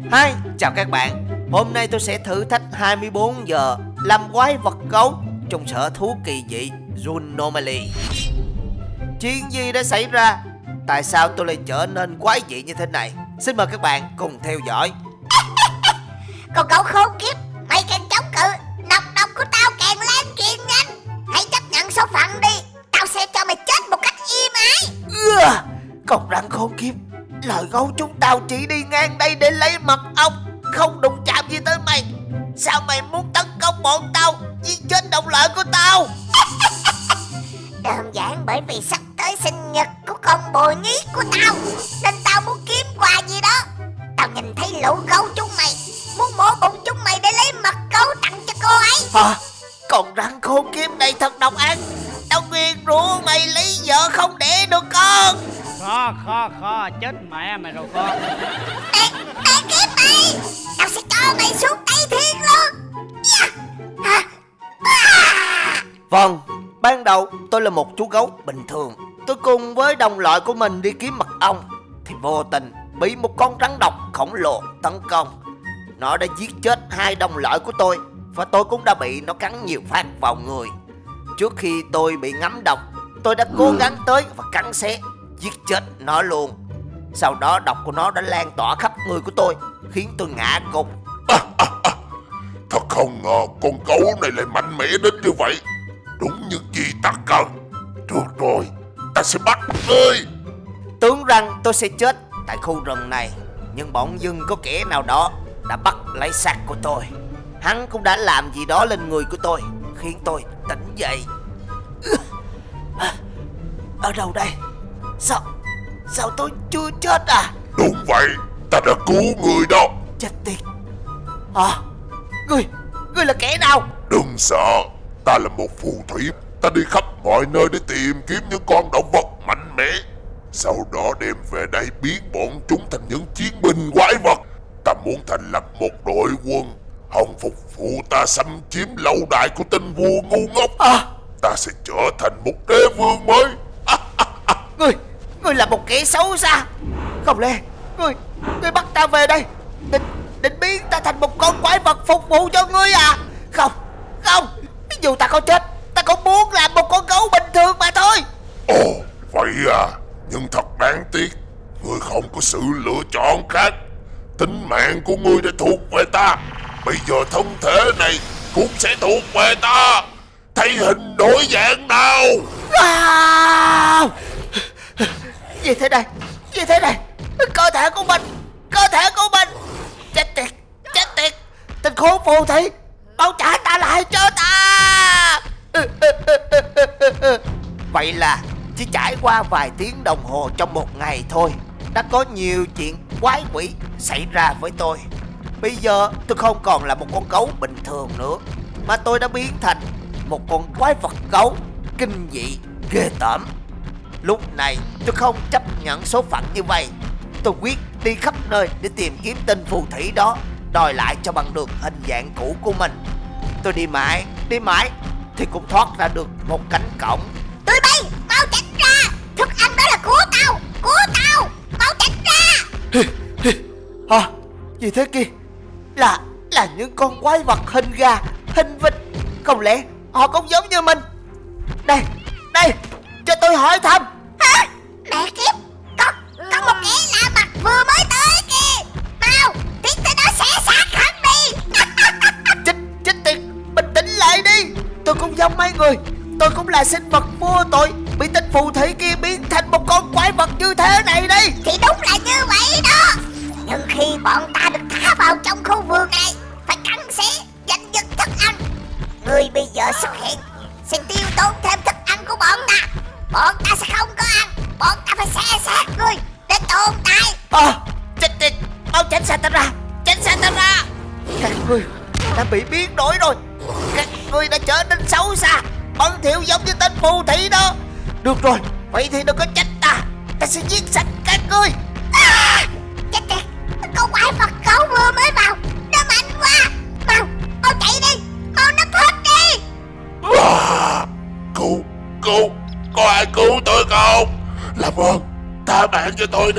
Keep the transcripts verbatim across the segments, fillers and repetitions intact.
Hi, chào các bạn. Hôm nay tôi sẽ thử thách hai mươi bốn giờ làm quái vật gấu trong sở thú kỳ dị Zoonomaly. Chuyện gì đã xảy ra? Tại sao tôi lại trở nên quái dị như thế này? Xin mời các bạn cùng theo dõi. Con gấu khốn kiếp, mày càng chống cự, nọc độc của tao càng lan truyền nhanh. Hãy chấp nhận số phận đi, tao sẽ cho mày chết một cách im ái. Ừ, con rắn khốn kiếp, lời gấu chúng tao chỉ đi ngang đây để lấy mật ong, không đụng chạm gì tới mày. Sao mày muốn tấn công bọn tao, giết chết đồng loại của tao? Đơn giản bởi vì sắp tới sinh nhật của con bồ nhí của tao, nên tao muốn kiếm quà gì đó. Tao nhìn thấy lũ gấu chúng mày, muốn mổ bụng chúng mày để lấy mật gấu tặng cho cô ấy. Hả? Con rắn khốn kiếp này thật độc ác. Tao nguyền rủa mày lấy vợ không đẻ được con. Khó khó khó chết mẹ mày rồi con. Mẹ, mẹ kiếp mày, tao sẽ cho mày xuống Tây Thiên luôn. Yeah. À. Vâng, ban đầu tôi là một chú gấu bình thường. Tôi cùng với đồng loại của mình đi kiếm mật ong thì vô tình bị một con rắn độc khổng lồ tấn công. Nó đã giết chết hai đồng loại của tôi, và tôi cũng đã bị nó cắn nhiều phát vào người. Trước khi tôi bị ngấm độc, tôi đã cố gắng tới và cắn xé, giết chết nó luôn. Sau đó độc của nó đã lan tỏa khắp người của tôi, khiến tôi ngã gục. À, à, à. Thật không ngờ con gấu này lại mạnh mẽ đến như vậy. Đúng như gì ta cần. Được rồi, ta sẽ bắt ngươi. Tưởng rằng tôi sẽ chết tại khu rừng này, nhưng bỗng dưng có kẻ nào đó đã bắt lấy xác của tôi. Hắn cũng đã làm gì đó lên người của tôi, khiến tôi tỉnh dậy. Ở đâu đây? Sao Sao tôi chưa chết à? Đúng vậy, ta đã cứu người đó. Chết tiệt. À, Ngươi Ngươi là kẻ nào? Đừng sợ, ta là một phù thủy. Ta đi khắp mọi nơi để tìm kiếm những con động vật mạnh mẽ, sau đó đem về đây biến bọn chúng thành những chiến binh quái vật. Ta muốn thành lập một đội quân hòng phục vụ ta xâm chiếm lâu đài của tên vua ngu ngốc. À, Ta sẽ trở thành một đế vương mới. À, à, à. Ngươi Ngươi là một kẻ xấu xa. Không lẽ Ngươi Ngươi bắt ta về đây Định Định biến ta thành một con quái vật phục vụ cho ngươi à? Không Không Dù ta có chết, ta cũng muốn làm một con gấu bình thường mà thôi. Ồ, vậy à. Nhưng thật đáng tiếc, ngươi không có sự lựa chọn khác. Tính mạng của ngươi đã thuộc về ta. Bây giờ thân thể này cũng sẽ thuộc về ta. Thay hình đổi dạng nào. À! Gì thế này? Gì thế này? Cơ thể của mình Cơ thể của mình Chết tiệt Chết tiệt Tên khốn phù thủy, mau trả ta lại cho ta. Vậy là chỉ trải qua vài tiếng đồng hồ trong một ngày thôi, đã có nhiều chuyện quái quỷ xảy ra với tôi. Bây giờ tôi không còn là một con gấu bình thường nữa, mà tôi đã biến thành một con quái vật gấu kinh dị ghê tởm. Lúc này tôi không chấp nhận số phận như vậy. Tôi quyết đi khắp nơi để tìm kiếm tên phù thủy đó, đòi lại cho bằng được hình dạng cũ của mình. Tôi đi mãi, đi mãi thì cũng thoát ra được một cánh cổng. Tụi bay, mau tránh ra. Thức ăn đó là của tao, của tao. Mau tránh ra. À, gì thế kia? Là, là những con quái vật hình gà, hình vịt. Không lẽ họ cũng giống như mình? Đây, đây, cho tôi hỏi thăm. Hả? Mẹ kiếp, có, có một kẻ lạ mặt vừa mới tới kìa. Mau, tiến tới đó xé xác hắn đi. Chết, chết tiệt, bình tĩnh lại đi. Tôi cũng giống mấy người, tôi cũng là sinh vật vô tội, bị tên phù thủy kia biến thành một con quái vật như thế này đi. Thì đúng là như vậy đó. Nhưng khi bọn ta được thả vào trong khu vườn này, phải cắn xé, giành giật thức ăn. Người bây giờ xuất hiện sẽ tiêu tốn thêm thức ăn của bọn ta. Bọn ta sẽ không có ăn, bọn ta phải xé xác ngươi để tồn tại. À, chết tiệt, mau tránh xa ta ra, tránh xa ta ra. Các ngươi đã bị biến đổi rồi. Các ngươi đã trở nên xấu xa, bẩn thỉu giống như tên phù thủy đó. Được rồi, vậy thì đừng có trách ta, ta sẽ giết sạch các ngươi. À, chết tiệt, con quái vật gấu vừa mới vào, nó mạnh quá. Mau, mau chạy đi, mau nấp hết đi. À, cứu, cứu, có ai cứu tôi không? Làm ơn, tha mạng cho tôi đi.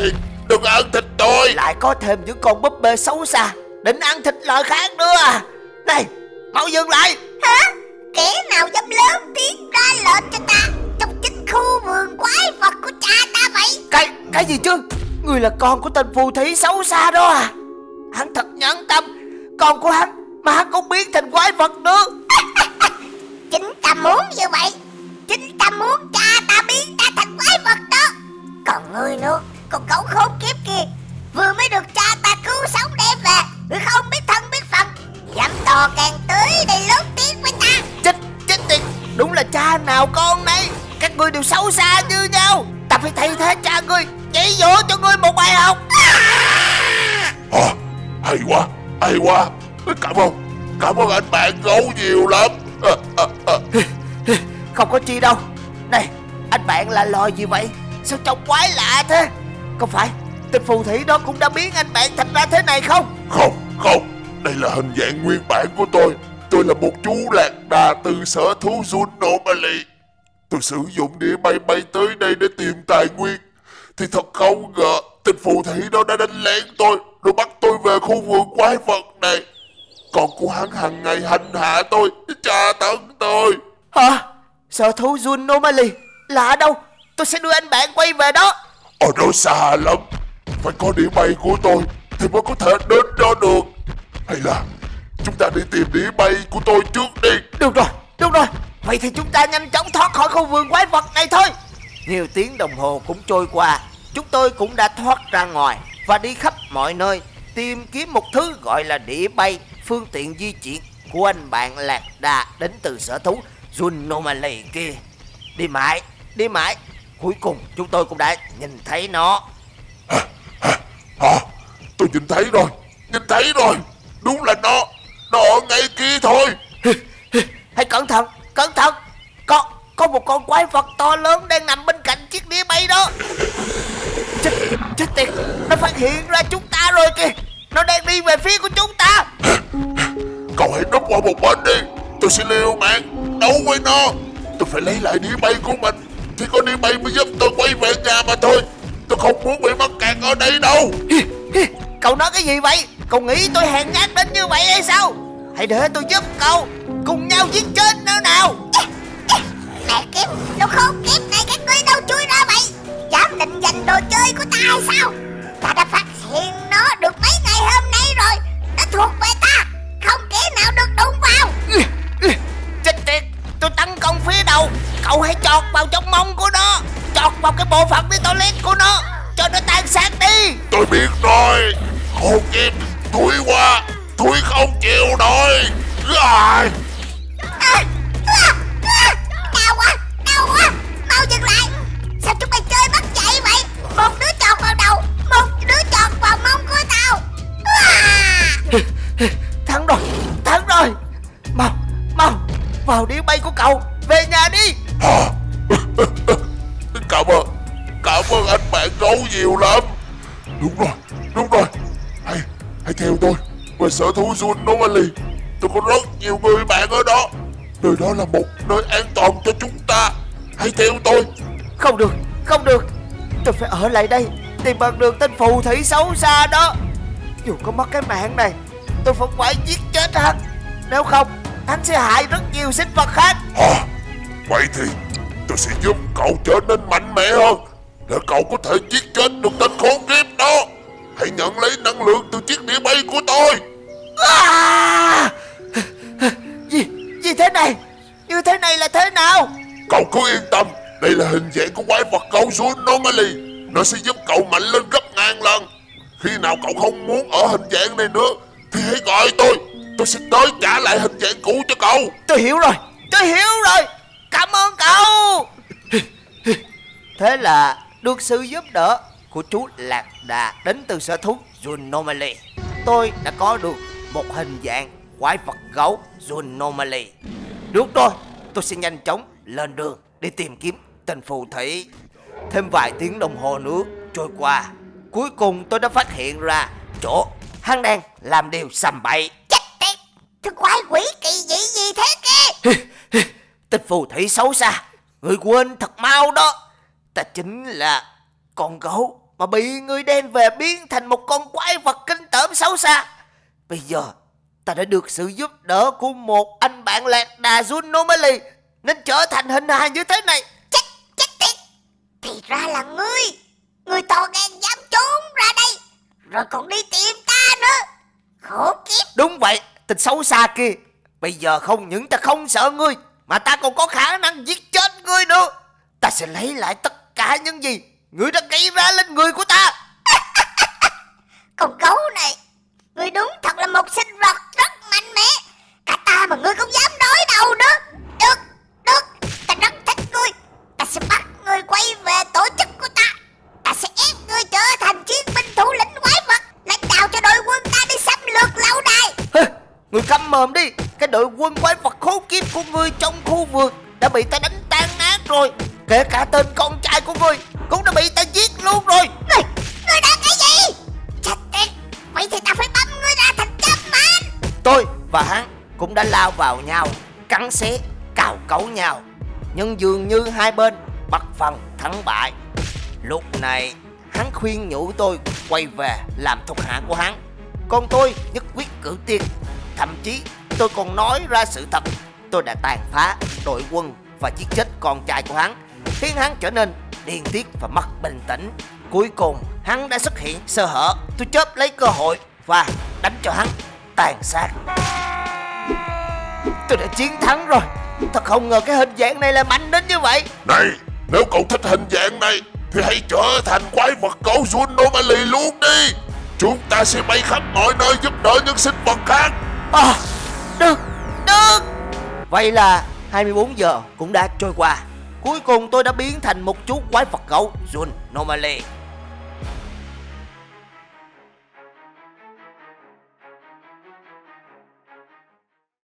đừng ăn thịt tôi. Lại có thêm những con búp bê xấu xa định ăn thịt loài khác nữa à? Này, mau dừng lại. Hả? Kẻ nào dám lớn tiếng ra lệnh cho ta trong chính khu vườn quái vật của cha ta vậy? Cái, cái gì chứ? Người là con của tên phù thủy xấu xa đó à? Hắn thật nhẫn tâm. Con của hắn mà hắn cũng biến thành quái vật nữa. Chính ta muốn như vậy. Chính ta muốn cha ta biến ta thành quái vật đó. Còn ngươi nữa, con cẩu khốn kiếp kia, vừa mới được cha ta cứu sống đem về, ngươi không biết thân biết phận, dám to càng tới đây lớn tiếng với ta. Chết, chết tiệt. Đúng là cha nào con nấy. Các ngươi đều xấu xa như nhau. Ta phải thay thế cha ngươi, chỉ dỗ cho ngươi một bài học. À, hay quá, hay quá. Cảm ơn, cảm ơn anh bạn gấu nhiều lắm. À, à, à. Không có chi đâu. Này, anh bạn là loài gì vậy? Sao trông quái lạ thế? Có phải tên phù thủy đó cũng đã biến anh bạn thành ra thế này không? Không, không. Đây là hình dạng nguyên bản của tôi. Tôi là một chú lạc đà từ sở thú Zoonomaly. Tôi sử dụng đĩa bay bay tới đây để tìm tài nguyên. Thì thật không ngờ tên phù thủy đó đã đánh lén tôi, rồi bắt tôi về khu vườn quái vật này. Con của hắn hàng ngày hành hạ tôi, tra tấn tôi. Hả? Sở thú Zoonomaly là ở đâu? Tôi sẽ đưa anh bạn quay về đó. Ở đó xa lắm. Phải có đĩa bay của tôi thì mới có thể đến đó được. Hay là chúng ta đi tìm đĩa bay của tôi trước đi. Được rồi, được rồi. Vậy thì chúng ta nhanh chóng thoát khỏi khu vườn quái vật này thôi. Nhiều tiếng đồng hồ cũng trôi qua. Chúng tôi cũng đã thoát ra ngoài và đi khắp mọi nơi tìm kiếm một thứ gọi là đĩa bay, phương tiện di chuyển của anh bạn lạc đà đến từ sở thú Zoonomaly kia. Đi mãi, đi mãi, cuối cùng chúng tôi cũng đã nhìn thấy nó. Hả? Hả? Hả? Tôi nhìn thấy rồi, nhìn thấy rồi. Đúng là nó, nó ở ngay kia thôi. Hãy cẩn thận, cẩn thận. Có, có một con quái vật to lớn đang nằm bên cạnh chiếc đĩa bay đó. Chết, chết tiệt, nó phát hiện ra chúng ta rồi kìa. Nó đang đi về phía của chúng ta. Cậu hãy núp qua một bên đi. Tôi sẽ liều mạng đấu với nó. Tôi phải lấy lại đĩa bay của mình. Thì có đĩa bay mới giúp tôi quay về nhà mà thôi. Tôi không muốn bị mắc kẹt ở đây đâu. Cậu nói cái gì vậy? Cậu nghĩ tôi hèn nhát đến như vậy hay sao? Hãy để tôi giúp cậu. Cùng nhau giết chết nó nào. Mẹ kiếp, nó khốn kiếp này, các ngươi đâu chui ra vậy? Dám định giành đồ chơi của ta hay sao? Ta đã phát hiện nó được mấy ngày hôm nay rồi. Nó thuộc về ta, không kẻ nào được đụng vào. Chết tiệt, tôi tấn công phía đầu. Cậu hãy chọt vào trong mông của nó. Chọt vào cái bộ phận đi toilet của nó, cho nó tan xác đi. Tôi biết rồi. Khốn kiếp, thúi quá. Thúi không chịu nổi. À. À, à, à, đau quá, đau quá. Mau dừng lại. Sao chúng mày chơi mất dạy vậy? Một đứa chọt vào đầu, một đứa chọt vào mông của tao. À. Thắng rồi, thắng rồi. Mau, mau, vào đĩa bay của cậu. Về nhà đi. À. Cảm ơn, cảm ơn anh bạn gấu nhiều lắm. Đúng rồi, đúng rồi. Hãy, hãy theo tôi về sở thú Zoonomaly. Tôi có rất nhiều người bạn ở đó. Nơi đó là một nơi an toàn cho chúng ta. Hãy theo tôi. Không được, không được. Tôi phải ở lại đây tìm bằng được tên phù thủy xấu xa đó. Dù có mất cái mạng này, tôi vẫn phải giết chết hắn. Nếu không, hắn sẽ hại rất nhiều sinh vật khác. À, vậy thì tôi sẽ giúp cậu trở nên mạnh mẽ hơn, để cậu có thể giết chết được tên khốn kiếp đó. Hãy nhận lấy năng lượng từ chiếc đĩa bay của tôi. À! Gì, gì thế này? Như thế này là thế nào? Cậu cứ yên tâm. Đây là hình dạng của quái vật gấu Zoonomaly. Nó sẽ giúp cậu mạnh lên gấp ngàn lần. Khi nào cậu không muốn ở hình dạng này nữa thì hãy gọi tôi. Tôi sẽ tới trả lại hình dạng cũ cho cậu. Tôi hiểu rồi, tôi hiểu rồi. Cảm ơn cậu. Thế là được sự giúp đỡ của chú lạc đà đến từ sở thú Zoonomaly, tôi đã có được một hình dạng quái vật gấu Zoonomaly. Được rồi, tôi sẽ nhanh chóng lên đường để tìm kiếm tên phù thủy. Thêm vài tiếng đồng hồ nữa trôi qua, cuối cùng tôi đã phát hiện ra chỗ hắn đang làm điều sầm bậy. Chết tiệt, thứ quái quỷ kỳ dị gì thế kia? Tên phù thủy xấu xa, người quên thật mau đó. Ta chính là con gấu mà bị người đem về biến thành một con quái vật kinh tởm xấu xa. Bây giờ ta đã được sự giúp đỡ của một anh bạn lạc đà Jun Normally nên trở thành hình hài như thế này. Chết, chết tiệt. Thì ra là ngươi. Ngươi to gan dám trốn ra đây, rồi còn đi tìm ta nữa. Khổ kiếp. Đúng vậy, tên xấu xa kia. Bây giờ không những ta không sợ ngươi, mà ta còn có khả năng giết chết ngươi nữa. Ta sẽ lấy lại tất cả những gì ngươi đã gây ra lên người của ta. Con gấu này, ngươi đúng thật là một sinh vật rất mạnh mẽ. Cả ta mà ngươi không dám đối đầu nữa. Được, được, ta rất thích ngươi. Ta sẽ bắt ngươi quay về tổ chức của ta. Ta sẽ ép ngươi trở thành chiến binh thủ lĩnh quái vật, lãnh đạo cho đội quân ta đi xâm lược lâu đài. Ngươi câm mồm đi. Cái đội quân quái vật khốn kiếp của ngươi trong khu vườn đã bị ta đánh tan nát rồi. Kể cả tên con trai của ngươi cũng đã bị ta giết luôn rồi. Ngươi, ngươi đã cái gì? Chết tiệt. Vậy thì ta phải băm ngươi ra thành trăm mảnh. Tôi và hắn cũng đã lao vào nhau, cắn xé, cào cấu nhau, nhưng dường như hai bên bất phân thắng bại. Lúc này hắn khuyên nhủ tôi quay về làm thuộc hạ của hắn, còn tôi nhất quyết cự tuyệt. Thậm chí tôi còn nói ra sự thật, tôi đã tàn phá đội quân và giết chết con trai của hắn, khiến hắn trở nên điên tiết và mất bình tĩnh. Cuối cùng hắn đã xuất hiện sơ hở, tôi chớp lấy cơ hội và đánh cho hắn tàn sát. Tôi đã chiến thắng rồi. Thật không ngờ cái hình dạng này là mạnh đến như vậy. Này, nếu cậu thích hình dạng này thì hãy trở thành quái vật gấu Jun Normally luôn đi. Chúng ta sẽ bay khắp mọi nơi giúp đỡ những sinh vật khác. À, được, được. Vậy là hai mươi bốn giờ cũng đã trôi qua. Cuối cùng tôi đã biến thành một chú quái vật gấu Jun Normally.